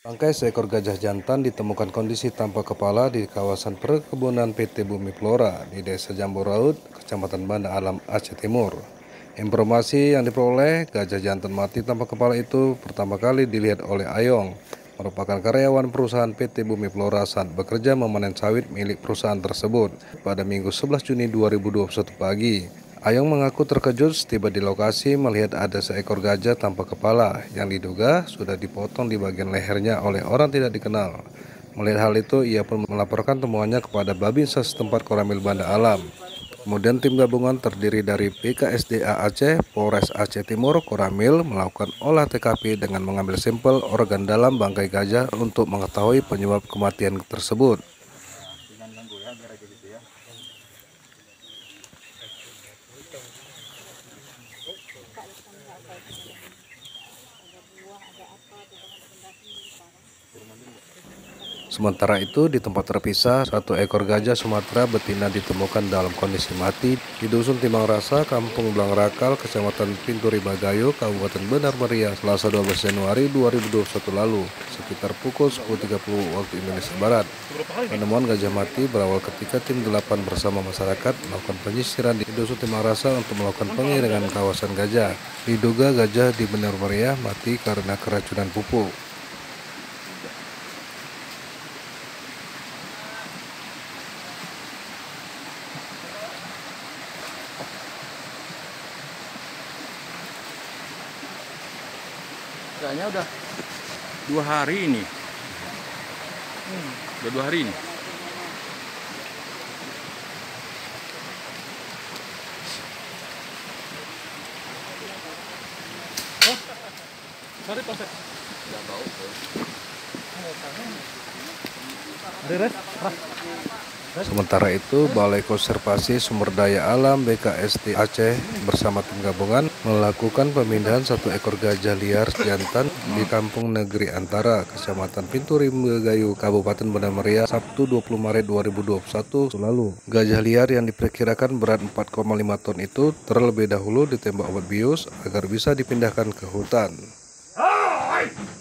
Bangkai seekor gajah jantan ditemukan kondisi tanpa kepala di kawasan perkebunan PT Bumi Flora di Desa Jambu Raut, Kecamatan Banda Alam, Aceh Timur. Informasi yang diperoleh, gajah jantan mati tanpa kepala itu pertama kali dilihat oleh Ayong, merupakan karyawan perusahaan PT Bumi Flora saat bekerja memanen sawit milik perusahaan tersebut pada Minggu 11 Juni 2021 pagi. Ayong mengaku terkejut setiba di lokasi melihat ada seekor gajah tanpa kepala yang diduga sudah dipotong di bagian lehernya oleh orang tidak dikenal. Melihat hal itu, ia pun melaporkan temuannya kepada Babinsa setempat Koramil Banda Alam. Kemudian tim gabungan terdiri dari BKSDA Aceh, Polres Aceh Timur, Koramil melakukan olah TKP dengan mengambil sampel organ dalam bangkai gajah untuk mengetahui penyebab kematian tersebut. Sementara itu, di tempat terpisah, satu ekor gajah Sumatera betina ditemukan dalam kondisi mati di Dusun Timang Rasa, Kampung Blangrakal, Kecamatan Pinturi Bagayo, Kabupaten Benar Meriah, Selasa 12 Januari 2021 lalu, sekitar pukul 10.30 waktu Indonesia Barat. Penemuan gajah mati berawal ketika tim 8 bersama masyarakat melakukan penyisiran di Dusun Timang Rasa untuk melakukan pengiringan kawasan gajah. Diduga gajah di Benar Meriah mati karena keracunan pupuk. Kayaknya udah 2 hari ini. Udah 2 hari ini. Oh, sorry Pak. Nggak bau. Sementara itu, Balai Konservasi Sumber Daya Alam BKSD Aceh bersama tim gabungan melakukan pemindahan satu ekor gajah liar jantan di Kampung Negeri Antara, Kecamatan Pinturi Bagayo, Kabupaten Benar Meriah, Sabtu 20 Maret 2021 lalu. Gajah liar yang diperkirakan berat 4,5 ton itu terlebih dahulu ditembak obat bius agar bisa dipindahkan ke hutan.